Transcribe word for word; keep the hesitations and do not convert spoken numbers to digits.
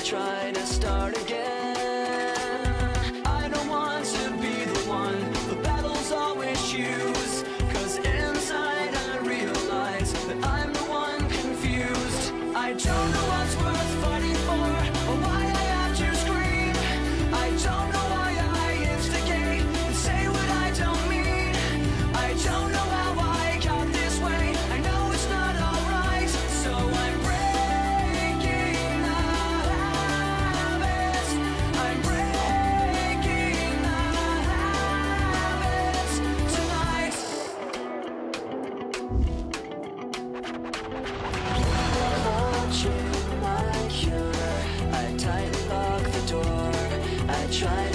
try to start again. I don't want to be the one the battles always choose, 'cause inside I realize that I'm the one confused. I don't know what's worth fighting for, or why I have to scream. I don't know why I instigate and say what I don't mean. I don't know how I got this way, I know it's not alright. So I'm breaking the habits, I'm breaking the habits tonight. Watching my cure, I tightly lock the door. I try